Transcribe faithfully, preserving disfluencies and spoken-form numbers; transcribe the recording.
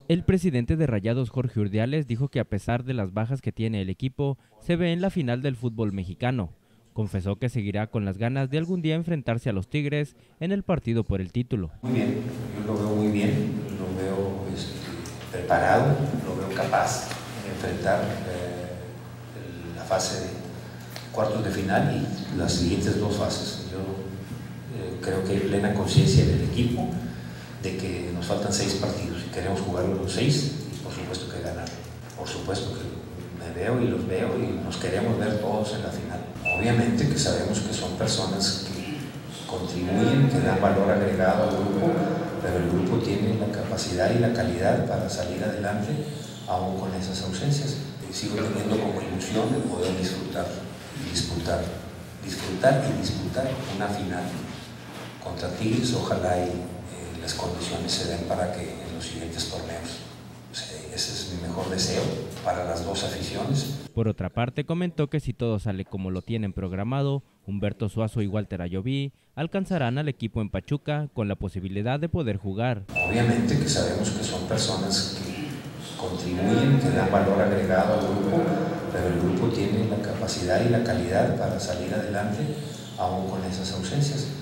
El presidente de Rayados, Jorge Urdiales, dijo que a pesar de las bajas que tiene el equipo, se ve en la final del fútbol mexicano. Confesó que seguirá con las ganas de algún día enfrentarse a los Tigres en el partido por el título. Muy bien, yo lo veo muy bien, lo veo este, preparado, lo veo capaz de enfrentar eh, la fase de cuartos de final y las siguientes dos fases. Yo eh, creo que hay plena conciencia del equipo de que nos faltan seis partidos y queremos jugarlos los seis y por supuesto que ganar. Por supuesto que me veo y los veo y nos queremos ver todos en la final. Obviamente que sabemos que son personas que contribuyen, que dan valor agregado al grupo, pero el grupo tiene la capacidad y la calidad para salir adelante aún con esas ausencias. Y sigo teniendo como ilusión de poder disfrutar y disputar, disfrutar y disputar una final contra Tigres, ojalá y eh, las condiciones se den para que en los siguientes torneos. O sea, ese es mi mejor deseo para las dos aficiones. Por otra parte, comentó que si todo sale como lo tienen programado, Humberto Suazo y Walter Ayoví alcanzarán al equipo en Pachuca con la posibilidad de poder jugar. Obviamente que sabemos que son personas que contribuyen, que dan valor agregado al grupo, pero el grupo tiene la capacidad y la calidad para salir adelante aún con esas ausencias.